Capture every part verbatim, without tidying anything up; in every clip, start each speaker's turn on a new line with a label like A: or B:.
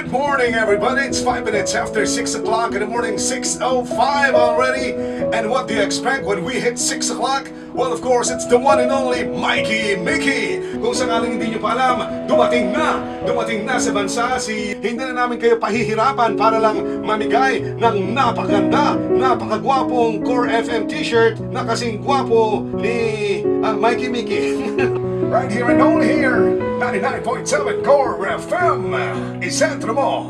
A: Good morning, everybody. It's five minutes after six o'clock in the morning, six oh five already. And what do you expect when we hit six o'clock? Well, of course, it's the one and only Mikey Mickey. Kung sakaling hindi nyo pa alam, dumating na, dumating na sa bansa si... Hindi na namin kayo pahihirapan para lang mamigay ng napakaganda, napakagwapong Core F M t-shirt na kasing gwapo ni uh, Mikey Mickey. Right here and only here, ninety-nine point seven Core F M, isentro mo.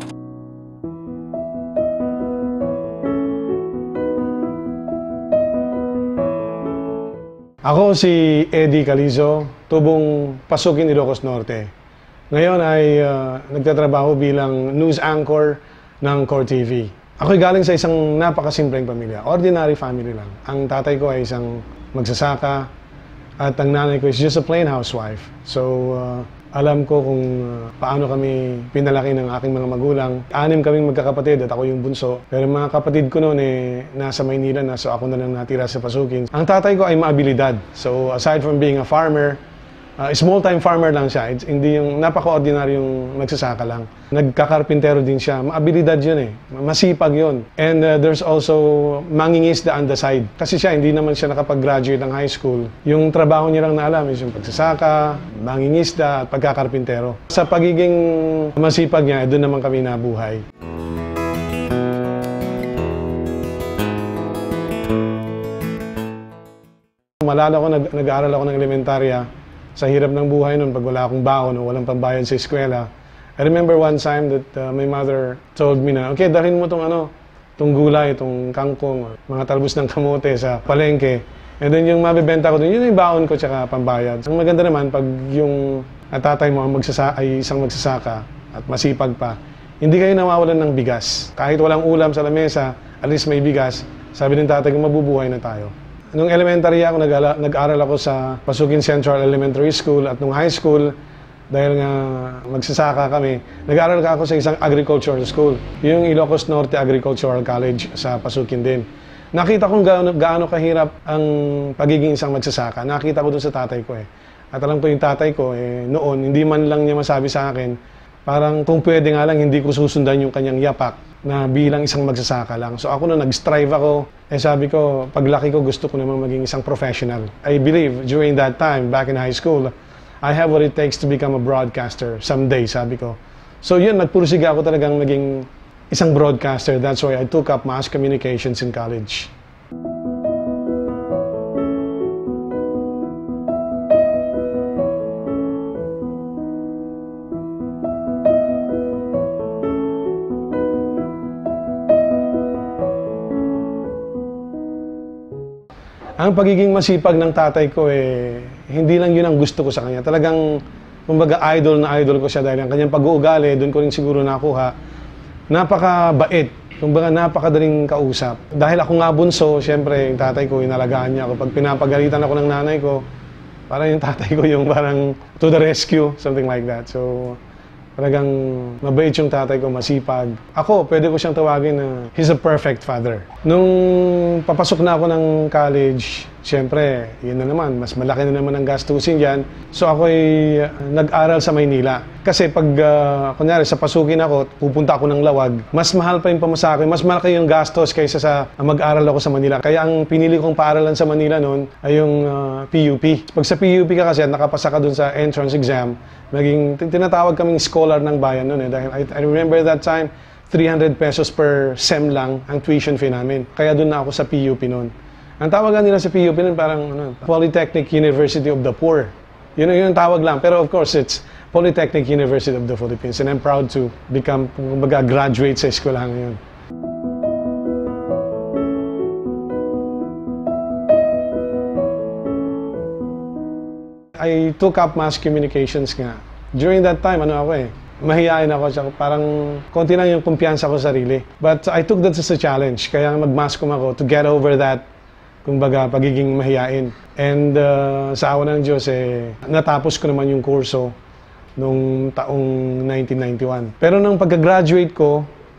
B: Ako si Eddie Calizo, tubong Pasukin, Ilocos Norte. Ngayon ay uh, nagtatrabaho bilang news anchor ng Core T V. Ako'y galing sa isang napakasimpleng pamilya, ordinary family lang. Ang tatay ko ay isang magsasaka, at ang nanay ko is just a plain housewife. So, uh, alam ko kung uh, paano kami pinalaki ng aking mga magulang. Anim kaming magkakapatid at ako yung bunso. Pero mga kapatid ko noon eh, nasa Maynila na, so ako na lang natira sa Pasukin. Ang tatay ko ay maabilidad. So, aside from being a farmer, uh, small-time farmer lang siya. It's, hindi yung napaka-ordinary yung magsasaka lang. Nagkakarpintero din siya. Maabilidad yun eh. Masipag yun. And uh, there's also mangingisda on the side. Kasi siya, hindi naman siya nakapag-graduate ng high school. Yung trabaho niya lang na alam is yung pagsasaka, mangingisda, at pagkakarpintero. Sa pagiging masipag niya, doon naman kami nabuhay. Malala ko, nag nag-aaral ako ng elementarya. Sa hirap ng buhay noon, pag wala akong baon o walang pambayad sa eskwela. I remember one time that uh, my mother told me na, okay, dalhin mo tong ano, tong gulay, tong kangkong, mga talbos ng kamote sa palengke. And then yung mabibenta ko dun, yun yung baon ko tsaka pambayad. Ang maganda naman, pag yung tatay mo magsasa ay isang magsasaka at masipag pa, hindi kayo nawawalan ng bigas. Kahit walang ulam sa lamesa, at least may bigas, sabi ng tatay ko, mabubuhay na tayo. Nung elementary ako, nag-aral ako sa Pasukin Central Elementary School at nung high school, dahil nga magsasaka kami, nag-aral ako sa isang agricultural school, yung Ilocos Norte Agricultural College sa Pasukin din. Nakita kong gaano, gaano kahirap ang pagiging isang magsasaka. Nakita ko dun sa tatay ko eh. At alam ko yung tatay ko eh, noon, hindi man lang niya masabi sa akin, parang kung pwede nga lang, hindi ko susundan yung kanyang yapak na bilang isang magsasaka lang. So ako na nag-strive ako, eh sabi ko, paglaki ko gusto ko naman maging isang professional. I believe during that time, back in high school, I have what it takes to become a broadcaster someday, sabi ko. So yun, nagpursiga ako talagang maging isang broadcaster. That's why I took up mass communications in college. Ang pagiging masipag ng tatay ko eh, hindi lang yun ang gusto ko sa kanya. Talagang, kumbaga, idol na idol ko siya dahil ang kanyang pag-uugali, doon ko rin siguro nakuha. Napakabait, kumbaga napakadaling kausap. Dahil ako nga bunso, siyempre, yung tatay ko, inalagaan niya ako. Pag pinapagalitan ako ng nanay ko, parang yung tatay ko yung parang to the rescue, something like that. So, talagang mabait yung tatay ko, masipag. Ako, pwede ko siyang tawagin na he's a perfect father. Nung papasok na ako ng college, siyempre, yun na naman, mas malaki na naman ang gastusin dyan. So ako'y uh, nag-aral sa Maynila. Kasi pag, uh, kunyari, sa Pasukin ako, pupunta ako ng Lawag, mas mahal pa yung pamasahe, mas malaki yung gastos kaysa sa uh, mag-aral ako sa Manila. Kaya ang pinili kong paaralan sa Manila noon ay yung uh, P U P. Pag sa P U P ka kasi at nakapasa ka dun sa entrance exam, naging tinatawag kaming scholar ng bayan noon eh. Dahil I, I remember that time, three hundred pesos per sem lang ang tuition fee namin. Kaya doon na ako sa P U P noon. Ang tawagan nila sa P U P noon parang ano, Polytechnic University of the Poor. Yun, yun ang tawag lang. Pero of course, it's Polytechnic University of the Philippines. And I'm proud to become, kumbaga, graduate sa eskwelahan ngayon. I took up mass communications nga. During that time, ano ako eh, mahihain ako. Parang konti lang yung kumpiyansa ko sa sarili. But I took that as a challenge. Kaya mag-mass com ako to get over that, kumbaga, pagiging mahihain. And uh, sa awa ng Diyos, eh, natapos ko naman yung kurso noong taong nineteen ninety-one. Pero nung pagka-graduate ko,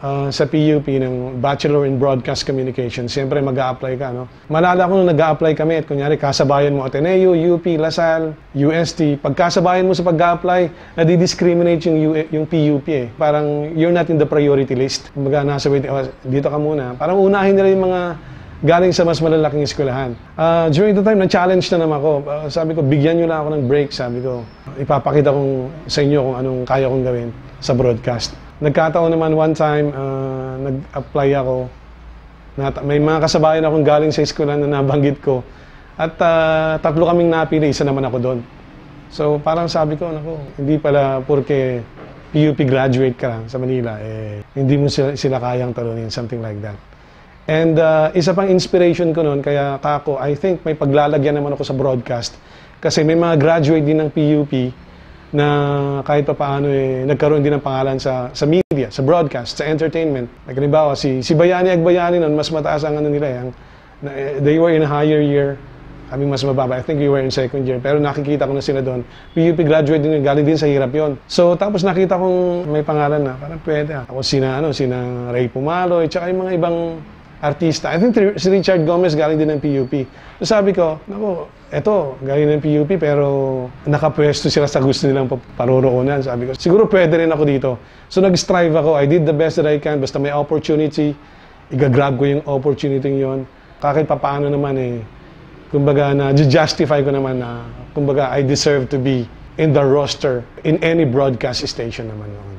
B: uh, sa P U P ng Bachelor in Broadcast Communication, siyempre mag-a-apply ka, no? Malala ko nung nag-a-apply kami at kunyari kasabayan mo Ateneo, U P, LaSalle, U S T, pagkasabayan mo sa pag-a-apply, nadi-discriminate yung, U yung P U P eh. Parang you're not in the priority list. Kumbaga nasa waiting, oh, dito ka muna. Parang unahin nila yung mga galing sa mas malalaking eskwelahan. Uh, during the time, na-challenge na naman ako. Uh, sabi ko, bigyan nyo lang ako ng break. Sabi ko, ipapakita kong sa inyo kung anong kaya kong gawin sa broadcast. Nagkataon naman one time, uh, nag-apply ako. Nat may mga kasabayan akong galing sa eskwelahan na nabanggit ko. At uh, tatlo kaming napili, isa naman ako doon. So parang sabi ko, naku, hindi pala porque P U P graduate ka lang sa Manila, eh, hindi mo sila, sila kayang talunin, something like that. And uh, isa pang inspiration ko noon, kaya kako, I think may paglalagyan naman ako sa broadcast. Kasi may mga graduate din ng P U P na kahit pa paano eh, nagkaroon din ng pangalan sa, sa media, sa broadcast, sa entertainment. Like, halimbawa, si, si Bayani Agbayani noon, mas mataas ang ano nila. Yung, they were in a higher year. Kami mas mababa. I think we were in second year. Pero nakikita ko na sila doon. P U P graduate din, galing din sa hirap yon. So, tapos nakita kong may pangalan na, parang pwede. Ako sina, ano, sina Ray Pumaloy, tsaka yung mga ibang artista. I think si Richard Gomez galing din ng P U P. So sabi ko, naku, eto, galing ng P U P pero nakapwesto sila sa gusto nilang paroroonan. Sabi ko, siguro pwede rin ako dito. So nag-strive ako. I did the best that I can. Basta may opportunity, igagrab ko yung opportunity yon. Kahit pa paano naman eh, kumbaga na-justify ko naman na, kumbaga I deserve to be in the roster in any broadcast station naman noon.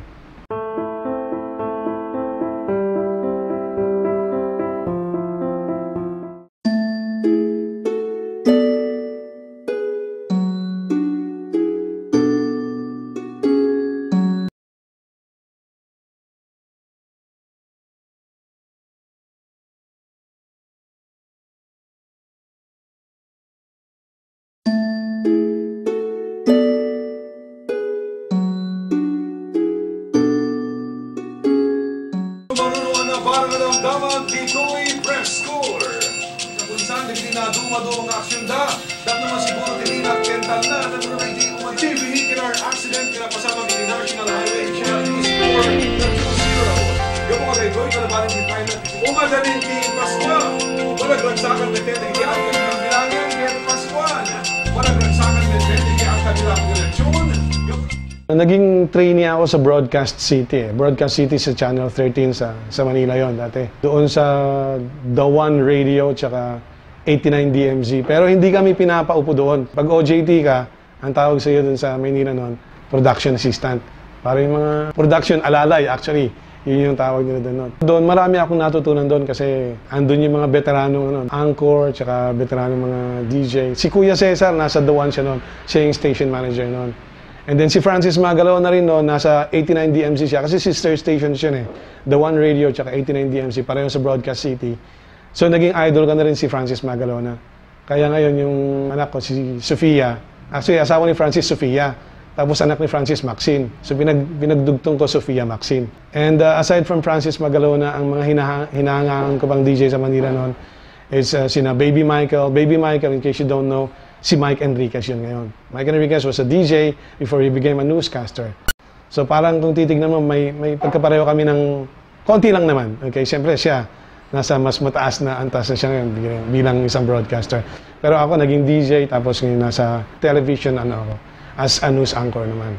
A: Pinoy Press Score. Kung saan hindi na dumadong aksyon da, dap naman siguro tilina at kental na na muna may di umag T vehicular accident kina pasamang in National Highway Channel East four two zero. Yung mga raydoy ka naman hindi tayo na umadaling di Pascua. Walang ragsakan may tete iyan kanilang bilangan kaya Pascuan. Walang ragsakan may tete iyan kanilang direksyon.
B: Naging trainee ako sa Broadcast City. Eh. Broadcast City sa Channel thirteen sa, sa Manila yon dati. Doon sa The One Radio tsaka eighty-nine D M Z. Pero hindi kami pinapaupo doon. Pag O J T ka, ang tawag sa iyo doon sa Manila noon, production assistant. Para yung mga production alalay actually. Yun yung tawag nila doon. Doon marami akong natutunan doon kasi andun yung mga veteranong ano, anchor tsaka veteranong mga D J. Si Kuya Cesar nasa The One siya noon. Siya yung station manager noon. And then si Francis Magalaw na rin noon, nasa eighty-nine D M Z siya. Kasi sister station siya eh. The One Radio tsaka eighty-nine D M Z, pareho sa Broadcast City. So naging idol ka na rin si Francis Magalaw na. Kaya ngayon yung anak ko, si Sofia. Actually, asawa ni Francis, Sofia. Tapos anak ni Francis, Maxine. So pinag, pinagdugtong ko, Sofia, Maxine. And uh, aside from Francis Magalaw na, ang mga hinahangaan ko pang D J sa Manila noon is uh, sina Baby Michael. Baby Michael, in case you don't know, si Mike Enriquez yun ngayon. Mike Enriquez was a D J before he became a newscaster. So parang kung titignan mo, may, may pagkapareho kami ng konti lang naman. Okay, siyempre siya, nasa mas mataas na antas na siya ngayon bilang isang broadcaster. Pero ako naging D J, tapos ngayon nasa television ano ako, as a news anchor naman.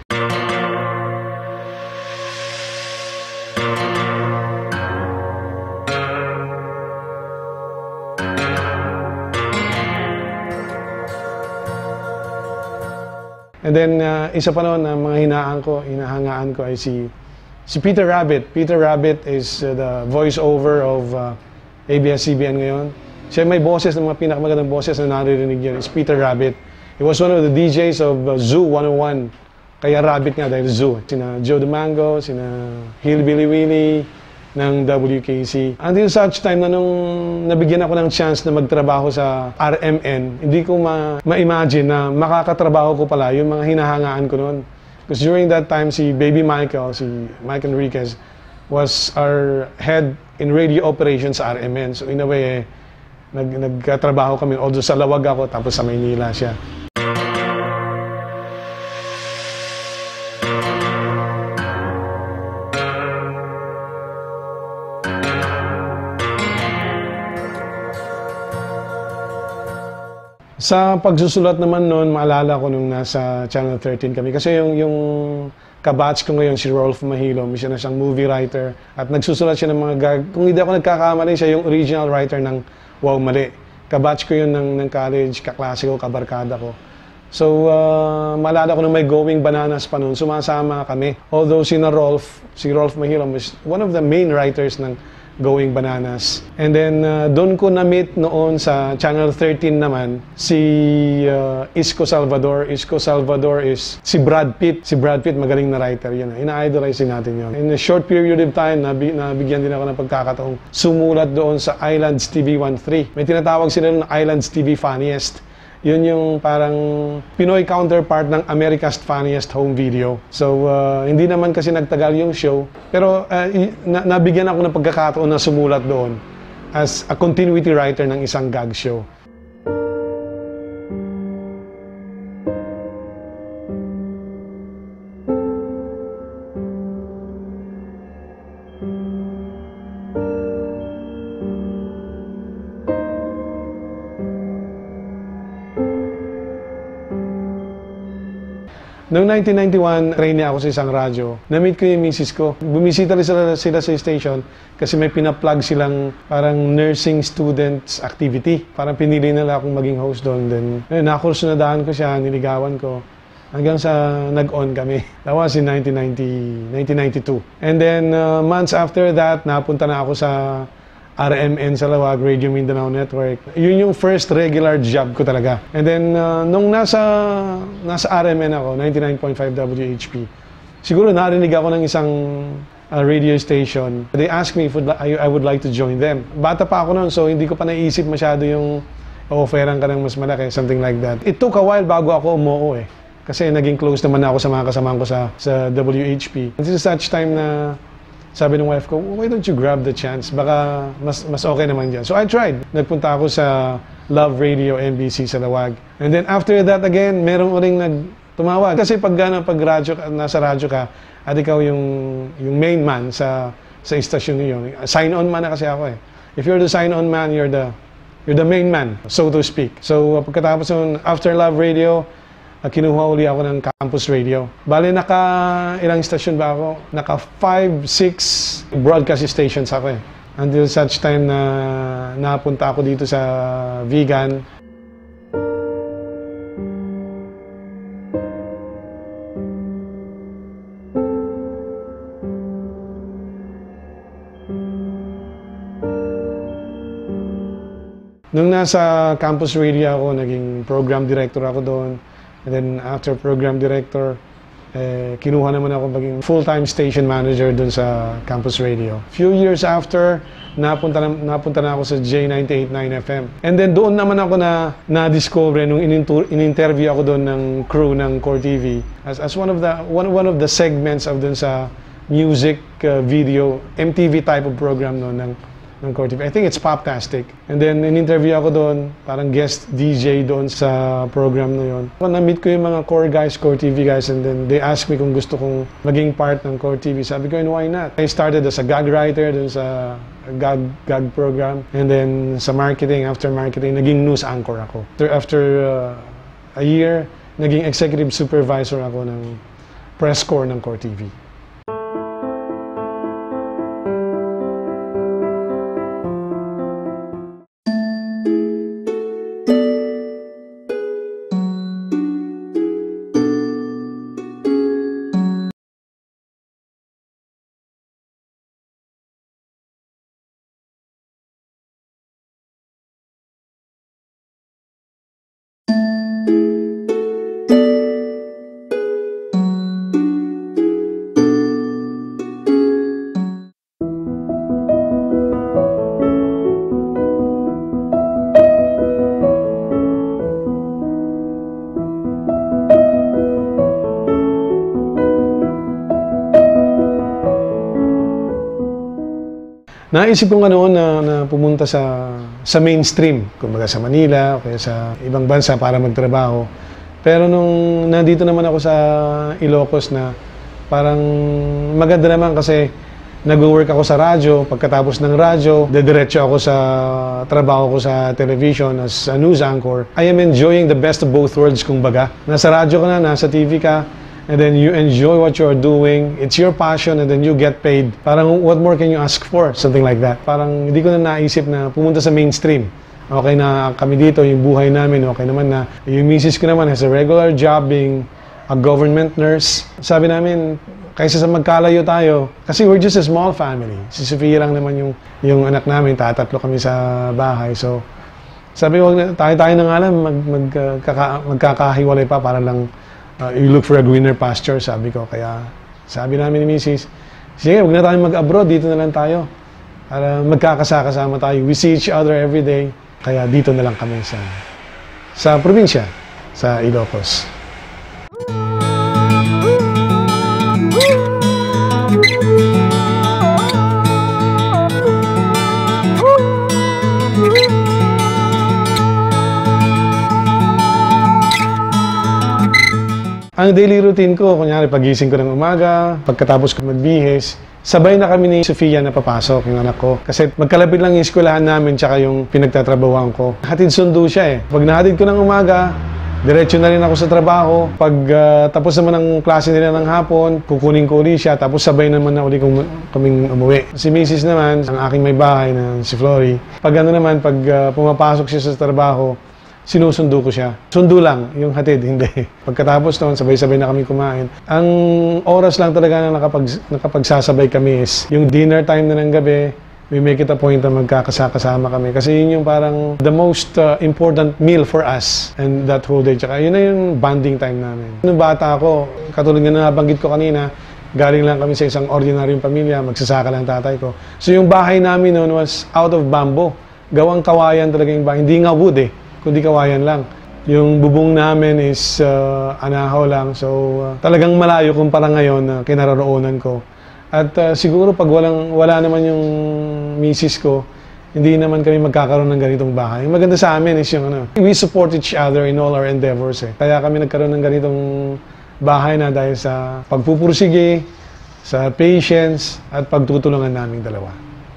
B: And then, uh, isa pa noon na mga hinaan ko, hinahangaan ko ay si, si Peter Rabbit. Peter Rabbit is uh, the voice-over of uh, A B S C B N ngayon. Siya may boses, ng mga pinakamagandang boses na naririnig yun, is Peter Rabbit. He was one of the D Js of uh, Zoo one oh one. Kaya Rabbit nga dahil Zoo. Sina Joe Domingo, sina Hillbilly Willie, ng W K C. Until such time na nung nabigyan ako ng chance na magtrabaho sa R M N, hindi ko ma-imagine ma na makakatrabaho ko pala yung mga hinahangaan ko noon. Because during that time, si Baby Michael, si Mike Enriquez, was our head in radio operations sa R M N. So in a way, eh, nag nagkatrabaho kami. Although sa Lawag ako, tapos sa Maynila siya. Sa pagsusulat naman noon, maalala ko nung nasa Channel thirteen kami. Kasi yung, yung kabatch ko ngayon, si Rolf Mahilom, siya na siyang movie writer. At nagsusulat siya ng mga gag... Kung hindi ako nagkakamali, siya yung original writer ng Wow Mali. Kabatch ko yun ng, ng college, kaklase ko, kabarkada ko. So, uh, maalala ko nung may Going Bananas pa noon, sumasama kami. Although si na Rolf, si Rolf Mahilom is one of the main writers ng Going Bananas. And then, uh, doon ko na-meet noon sa Channel thirteen naman, si uh, Isko Salvador. Isko Salvador is si Brad Pitt. Si Brad Pitt, magaling na writer yun. Ina-idolize natin yun. In a short period of time, nabi nabigyan din ako ng pagkakataong sumulat doon sa Islands T V one three. May tinatawag sila ng Islands T V Funniest. Yun yung parang Pinoy counterpart ng America's Funniest Home Video. So, uh, hindi naman kasi nagtagal yung show. Pero uh, na nabigyan ako ng pagkakataon na sumulat doon as a continuity writer ng isang gag show. Noong nineteen ninety-one, trainee ako sa isang radyo. Na-meet ko yung misis ko. Bumisita rin sila, sila sa station kasi may pina-plug silang parang nursing students activity. Parang pinili nila akong maging host doon. Then, eh, nakursunadahan ko siya, niligawan ko. Hanggang sa nag-on kami. That was in nineteen ninety-two. And then, uh, months after that, napunta na ako sa R M N sa Lawag, Radio Mindanao Network. Yun yung first regular job ko talaga. And then, uh, nung nasa, nasa R M N ako, ninety-nine point five W H P, siguro narinig ako ng isang uh, radio station. They asked me if I, I would like to join them. Bata pa ako noon, so hindi ko pa naisip masyado yung offeran ka ng mas malaki, something like that. It took a while bago ako umuo eh. Kasi naging close naman ako sa mga kasamahan ko sa, sa W H P. Until such time na sabi ng wife ko, why don't you grab the chance? Baka mas, mas okay naman dyan. So I tried. Nagpunta ako sa Love Radio N B C sa Lawag. And then after that again, meron uling nagtumawag. Kasi pag, gana, pag radyo, nasa radyo ka, at ikaw yung, yung main man sa, sa istasyon niyo. Sign-on man na kasi ako eh. If you're the sign-on man, you're the, you're the main man, so to speak. So pagkatapos nun, after Love Radio, Uh, kinuha uli ako ng campus radio. Bale, naka ilang station ba ako? Naka five, six broadcast stations ako eh. Until such time na napunta ako dito sa Vegan. Nung nasa campus radio ako, naging program director ako doon. And then after program director, eh, kinuha naman ako maging full-time station manager dun sa campus radio. Few years after, napunta na, napunta na ako sa J ninety-eight point nine F M. And then doon naman ako na na-discover nung in-interview ako doon ng crew ng Core T V as, as one of the one, one of the segments of dun sa music uh, video M T V type of program noon ng ng Core T V. I think it's Poptastic. And then, in-interview ako doon, parang guest D J doon sa program na yun. Na-meet ko yung mga Core guys, Core T V guys, and then they asked me kung gusto kong maging part ng Core T V. Sabi ko, and why not? I started as a gag writer doon sa gag, gag program. And then, sa marketing, after marketing, naging news anchor ako. After, after uh, a year, naging executive supervisor ako ng press corps ng Core T V. Naisip ko nga noon na, na pumunta sa, sa mainstream, kumbaga sa Manila o kaya sa ibang bansa para magtrabaho. Pero nung nandito naman ako sa Ilocos na parang maganda naman kasi nag-work ako sa radyo. Pagkatapos ng radyo, dediretso ako sa trabaho ko sa television as a news anchor. I am enjoying the best of both worlds, kung baga. Nasa radyo ka na, nasa T V ka, and then you enjoy what you are doing. It's your passion, and then you get paid. Parang, what more can you ask for? Something like that. Parang hindi ko na naisip na pumunta sa mainstream. Okay na kami dito, yung buhay namin, okay naman na. Yung misis ko naman has a regular job being a government nurse. Sabi namin, kaysa sa magkalayo tayo, kasi we're just a small family. Si Sofia lang naman yung, yung anak namin, tatatlo kami sa bahay. So, sabi ko, tayo-tayo na nga lang, mag, mag, uh, kaka, magkakahiwalay pa para lang uh, you look for a greener pasture, sabi ko. Kaya, sabi namin ni Missus, sige, huwag na tayo mag-abroad, dito na lang tayo. Para magkakasama tayo. We see each other every day. Kaya dito na lang kami sa, sa probinsya, sa Ilocos. Ang daily routine ko, kunyari pagising ko ng umaga, pagkatapos ko magbihis, sabay na kami ni Sofia na papasok, yung anak ko. Kasi magkalapit lang yung eskwelahan namin tsaka yung pinagtatrabahuan ko. Hatid sundo siya eh. Pag nahatid ko ng umaga, diretso na rin ako sa trabaho. Pag uh, tapos naman ang klase nila ng hapon, kukunin ko uli siya, tapos sabay naman na uli kong, kaming umuwi. Si Missus naman, ang aking may bahay na si Flory, pag ano naman, pag uh, pumapasok siya sa trabaho, sinusundo ko siya. Sundo lang, yung hatid, hindi. Pagkatapos noon, sabay-sabay na kami kumain. Ang oras lang talaga na nakapag, nakapagsasabay kami is yung dinner time na ng gabi, we make it a point na magkakasama kami. Kasi yun yung parang the most uh, important meal for us and that whole day. Tsaka yun na yung bonding time namin. Nung bata ako, katulad nga na nabanggit ko kanina, galing lang kami sa isang ordinaryong pamilya, magsasaka lang tatay ko. So yung bahay namin noon was out of bamboo. Gawang kawayan talaga yung bahay. Hindi nga wood eh, kundi kawayan lang. Yung bubong namin is uh, anahaw lang. So uh, talagang malayo kumpara ngayon na uh, kinaroroonan ko. At uh, siguro pag walang, wala naman yung misis ko, hindi naman kami magkakaroon ng ganitong bahay. Yung maganda sa amin is yung ano, we support each other in all our endeavors eh. Kaya kami nagkaroon ng ganitong bahay na dahil sa pagpupursige, sa patience, at pagtutulungan naming dalawa.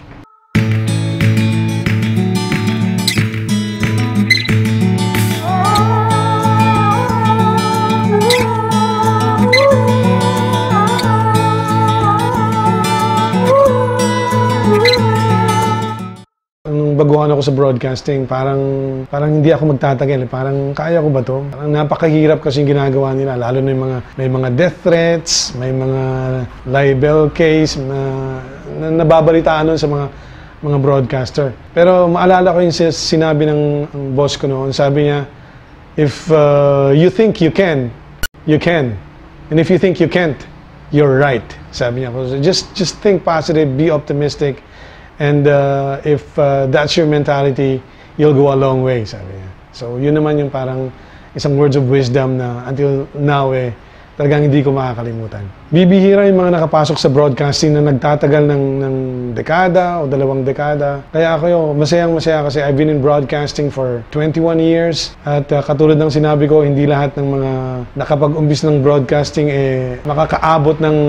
B: Baguhan ako sa broadcasting, parang parang hindi ako magtatagal, parang kaya ko ba to? Parang napakahirap kasi yung ginagawa nila, lalo na yung mga may mga death threats, may mga libel case na, na nababalitaan nun sa mga mga broadcaster. Pero maalala ko yung sinabi ng ang boss ko noon, sabi niya, if uh, you think you can, you can. And if you think you can't, you're right. Sabi niya, so just just think positive, be optimistic. And uh, if uh, that's your mentality, you'll go a long way, sabi niya. So, yun naman yung parang isang words of wisdom na until now, eh, talagang hindi ko makakalimutan. Bibihira yung mga nakapasok sa broadcasting na nagtatagal ng, ng dekada o dalawang dekada. Kaya ako yun, masayang-masaya kasi I've been in broadcasting for twenty-one years. At uh, katulad ng sinabi ko, hindi lahat ng mga nakapag-umbis ng broadcasting eh, makakaabot ng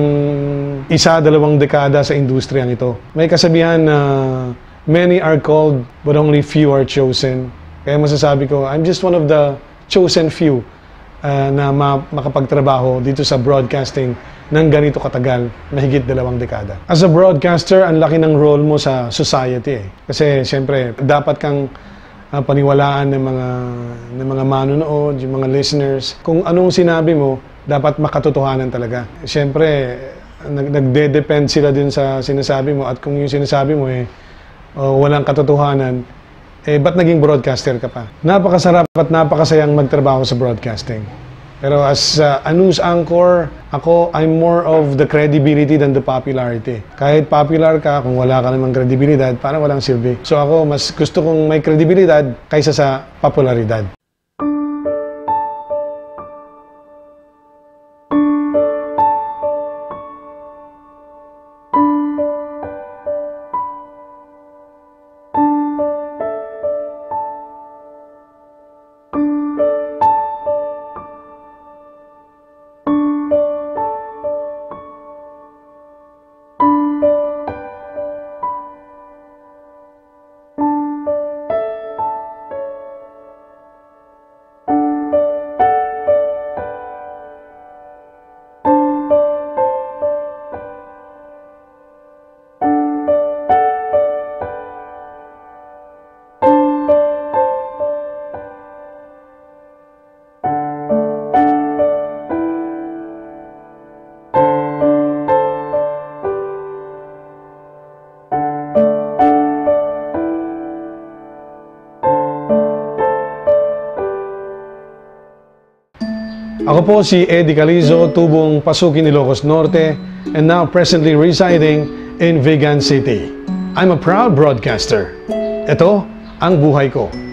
B: isa, dalawang dekada sa industriyang ito. May kasabihan na many are called but only few are chosen. Kaya masasabi ko, I'm just one of the chosen few. Uh, na ma makapagtrabaho dito sa broadcasting ng ganito katagal, mahigit dalawang dekada. As a broadcaster, ang laki ng role mo sa society eh. Kasi siyempre, dapat kang uh, paniwalaan ng mga, ng mga manonood, yung mga listeners. Kung anong sinabi mo, dapat makatotohanan talaga. Siyempre, nag nagde-depend sila din sa sinasabi mo at kung yung sinasabi mo eh, uh, walang katotohanan, eh, ba't naging broadcaster ka pa? Napakasarap at napakasayang magtrabaho sa broadcasting. Pero as uh, a news anchor, ako, I'm more of the credibility than the popularity. Kahit popular ka, kung wala ka namang kredibilidad, parang walang silbi. So ako, mas gusto kong may kredibilidad kaysa sa popularidad. Ako po si Eddie Calizo, tubong Pasukin, Ilocos Norte, and now presently residing in Vigan City. I'm a proud broadcaster. Ito ang buhay ko.